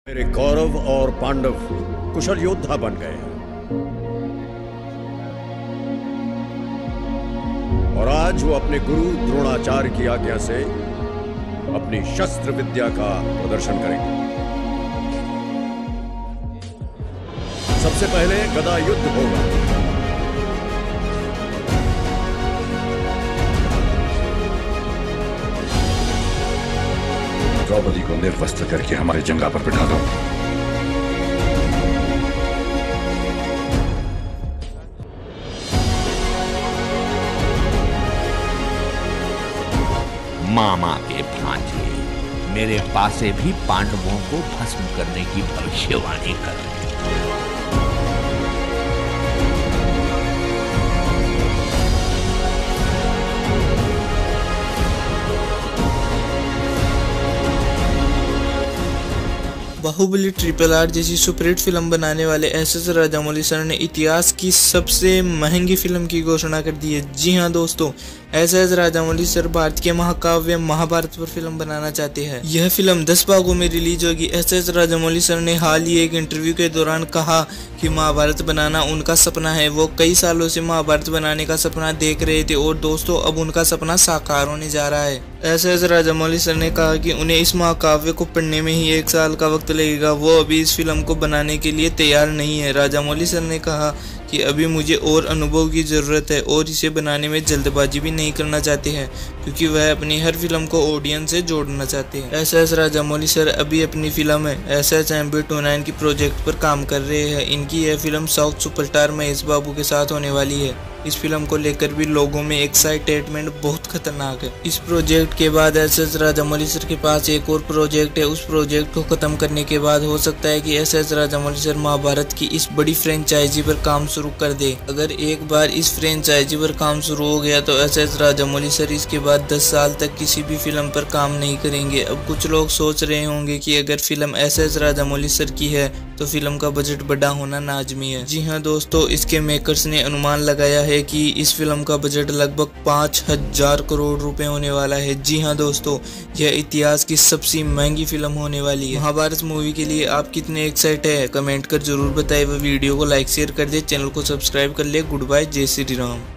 मेरे कौरव और पांडव कुशल योद्धा बन गए हैं और आज वो अपने गुरु द्रोणाचार्य की आज्ञा से अपनी शस्त्र विद्या का प्रदर्शन करेंगे। सबसे पहले गदा युद्ध होगा। द्रौपदी को निर्वस्त्र करके हमारे जंगा पर बिठा दो। मामा के भांजे मेरे पासे भी पांडवों को भस्म करने की भविष्यवाणी कर रहे हैं। बाहुबली RRR जैसी सुपरहिट फिल्म बनाने वाले SS राजामौली सर ने इतिहास की सबसे महंगी फिल्म की घोषणा कर दी है। जी हाँ दोस्तों, SS राजामौली सर भारत के महाकाव्य महाभारत पर फिल्म बनाना चाहते हैं। यह फिल्म 10 भागों में रिलीज होगी। SS राजामौली सर ने हाल ही एक इंटरव्यू के दौरान कहा कि महाभारत बनाना उनका सपना है। वो कई सालों से महाभारत बनाने का सपना देख रहे थे और दोस्तों अब उनका सपना साकार होने जा रहा है। SS राजामौली सर ने कहा कि उन्हें इस महाकाव्य को पढ़ने में ही 1 साल का वक्त लगेगा। वो अभी इस फिल्म को बनाने के लिए तैयार नहीं है। राजामौली सर ने कहा कि अभी मुझे और अनुभव की ज़रूरत है और इसे बनाने में जल्दबाजी भी नहीं करना चाहते हैं क्योंकि वह अपनी हर फिल्म को ऑडियंस से जोड़ना चाहते हैं। SS राजामौली सर अभी अपनी फिल्म SSMB29 की प्रोजेक्ट पर काम कर रहे हैं। इनकी यह film south superstar Mahesh Babu के साथ होने वाली है। इस फिल्म को लेकर भी लोगों में एक्साइटमेंट बहुत खतरनाक है। इस प्रोजेक्ट के बाद SS राजामौली सर के पास एक और प्रोजेक्ट है। उस प्रोजेक्ट को खत्म करने के बाद हो सकता है कि SS राजामौली सर महाभारत की इस बड़ी फ्रेंचाइजी पर काम शुरू कर दे। अगर एक बार इस फ्रेंचाइजी पर काम शुरू हो गया तो SS राजामौली सर इसके बाद 10 साल तक किसी भी फिल्म पर काम नहीं करेंगे। अब कुछ लोग सोच रहे होंगे कि अगर फिल्म SS राजामौली सर की है तो फिल्म का बजट बड़ा होना लाजमी है। जी हाँ दोस्तों, इसके मेकर्स ने अनुमान लगाया है कि इस फिल्म का बजट लगभग 5000 करोड़ रुपए होने वाला है। जी हाँ दोस्तों, यह इतिहास की सबसे महंगी फिल्म होने वाली है। महाभारत मूवी के लिए आप कितने एक्साइटेड है कमेंट कर जरूर बताएं। वह वीडियो को लाइक शेयर कर दे, चैनल को सब्सक्राइब कर ले। गुड बाय, जय श्री राम।